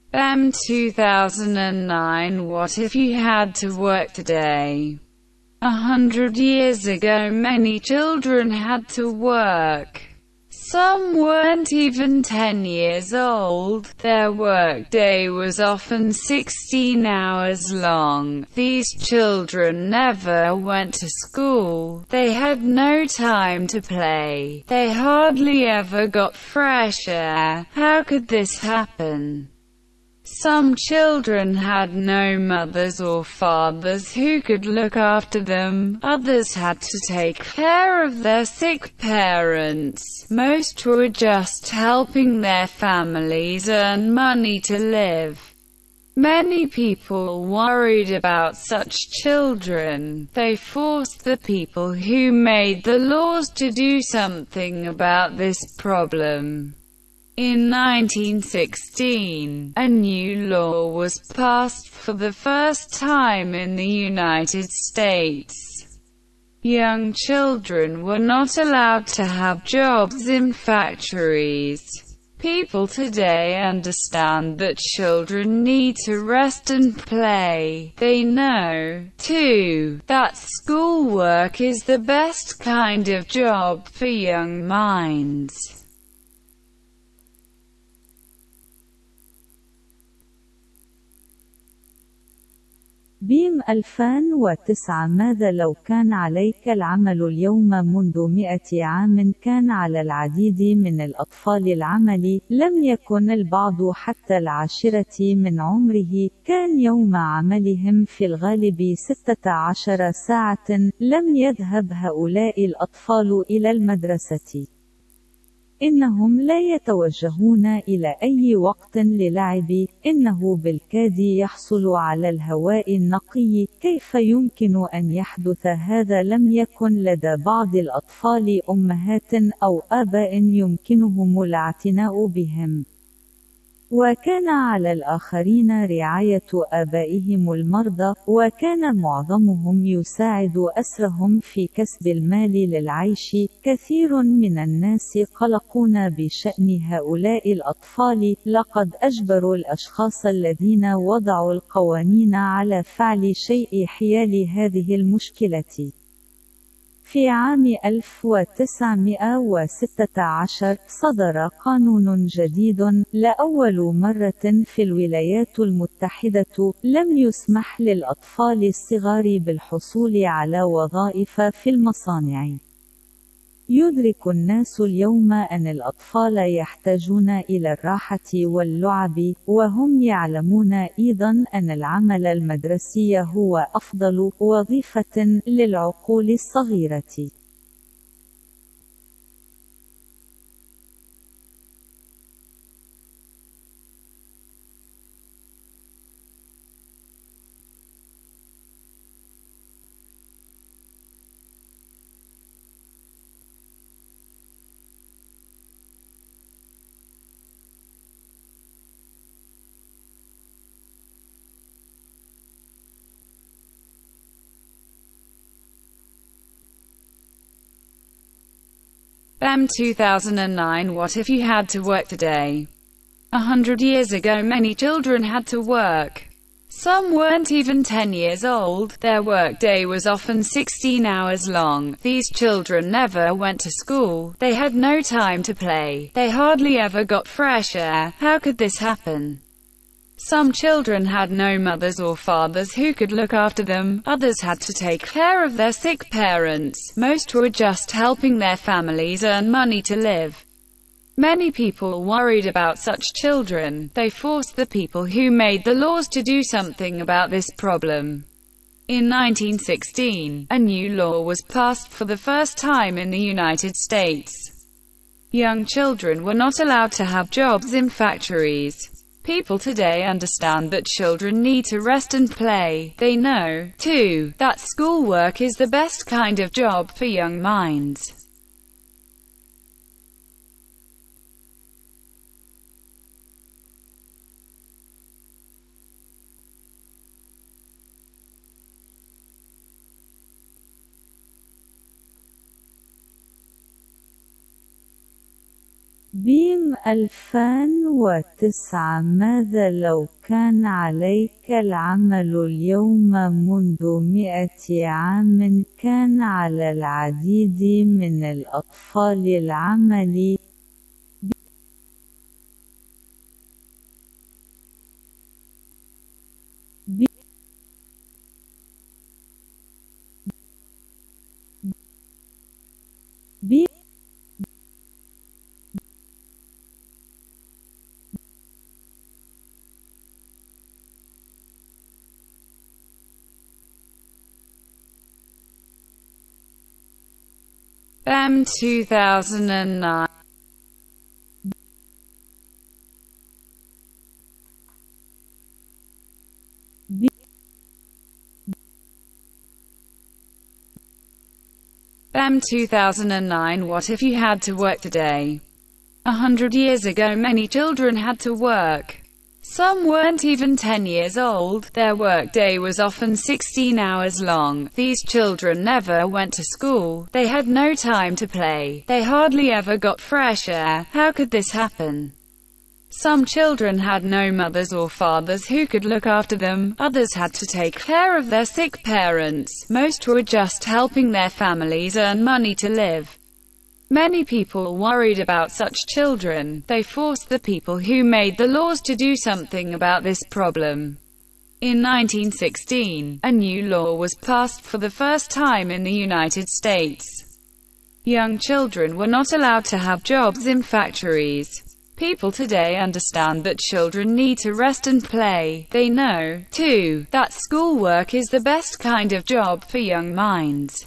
2009 What if you had to work today? 100 years ago many children had to work. Some weren't even 10 years old. Their workday was often 16 hours long. These children never went to school. They had no time to play. They hardly ever got fresh air. How could this happen? Some children had no mothers or fathers who could look after them. Others had to take care of their sick parents. Most were just helping their families earn money to live. Many people worried about such children. They forced the people who made the laws to do something about this problem. In 1916, a new law was passed for the first time in the United States. Young children were not allowed to have jobs in factories. People today understand that children need to rest and play. They know, too, that schoolwork is the best kind of job for young minds. بيم 2009 ماذا لو كان عليك العمل اليوم منذ 100 عام؟ كان على العديد من الأطفال العمل. لم يكن البعض حتى العاشرة من عمره. كان يوم عملهم في الغالب 16 ساعة. لم يذهب هؤلاء الأطفال إلى المدرسة. إنهم لا يتوجهون إلى أي وقت للعب. إنه بالكاد يحصل على الهواء النقي. كيف يمكن أن يحدث هذا؟ لم يكن لدى بعض الأطفال أمهات أو آباء يمكنهم الاعتناء بهم. وكان على الآخرين رعاية آبائهم المرضى. وكان معظمهم يساعد أسرهم في كسب المال للعيش. كثير من الناس قلقون بشأن هؤلاء الأطفال. لقد أجبروا الأشخاص الذين وضعوا القوانين على فعل شيء حيال هذه المشكلة. في عام 1916 صدر قانون جديد. لأول مرة في الولايات المتحدة لم يسمح للأطفال الصغار بالحصول على وظائف في المصانع. يدرك الناس اليوم أن الأطفال يحتاجون إلى الراحة واللعب. وهم يعلمون أيضا أن العمل المدرسي هو أفضل وظيفة للعقول الصغيرة. BAM 2009 What if you had to work today? 100 years ago many children had to work. Some weren't even 10 years old. Their workday was often 16 hours long. These children never went to school. They had no time to play. They hardly ever got fresh air. How could this happen? Some children had no mothers or fathers who could look after them. Others had to take care of their sick parents. Most were just helping their families earn money to live. Many people worried about such children. They forced the people who made the laws to do something about this problem. In 1916, a new law was passed for the first time in the United States. Young children were not allowed to have jobs in factories. People today understand that children need to rest and play. They know, too, that schoolwork is the best kind of job for young minds. 2009 ماذا لو كان عليك العمل اليوم منذ 100 عام؟ كان على العديد من الأطفال العمل. ب 2009 2009 What if you had to work today? 100 years ago many children had to work. Some weren't even 10 years old. Their workday was often 16 hours long. These children never went to school. They had no time to play. They hardly ever got fresh air. How could this happen? Some children had no mothers or fathers who could look after them. Others had to take care of their sick parents. Most were just helping their families earn money to live. Many people worried about such children. They forced the people who made the laws to do something about this problem. In 1916, a new law was passed for the first time in the United States. Young children were not allowed to have jobs in factories. People today understand that children need to rest and play. They know, too, that schoolwork is the best kind of job for young minds.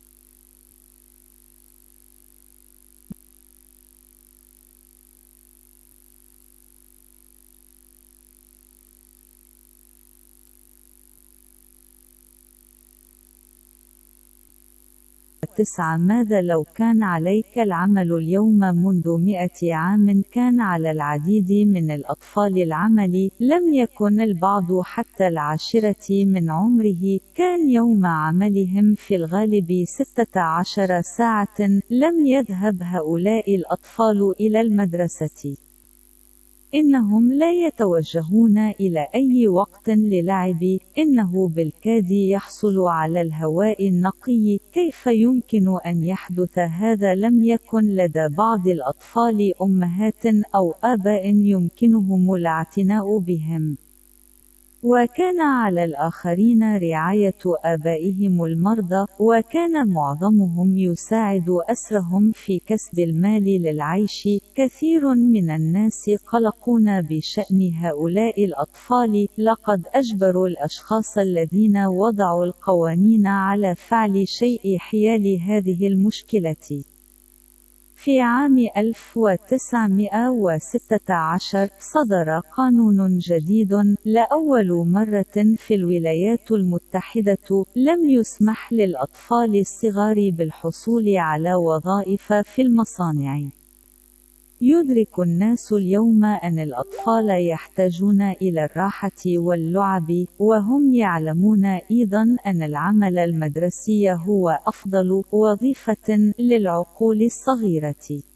ماذا لو كان عليك العمل اليوم منذ 100 عام؟ كان على العديد من الأطفال العمل. لم يكن البعض حتى العاشرة من عمره. كان يوم عملهم في الغالب 16 ساعة. لم يذهب هؤلاء الأطفال إلى المدرسة. إنهم لا يتوجهون إلى أي وقت للعب. إنه بالكاد يحصل على الهواء النقي. كيف يمكن أن يحدث هذا؟ لم يكن لدى بعض الأطفال أمهات أو آباء يمكنهم الاعتناء بهم. وكان على الآخرين رعاية آبائهم المرضى. وكان معظمهم يساعد أسرهم في كسب المال للعيش. كثير من الناس قلقون بشأن هؤلاء الأطفال. لقد أجبروا الأشخاص الذين وضعوا القوانين على فعل شيء حيال هذه المشكلة. في عام 1916 صدر قانون جديد. لأول مرة في الولايات المتحدة لم يسمح للأطفال الصغار بالحصول على وظائف في المصانع. يدرك الناس اليوم أن الأطفال يحتاجون إلى الراحة واللعب. وهم يعلمون أيضا أن العمل المدرسي هو أفضل وظيفة للعقول الصغيرة.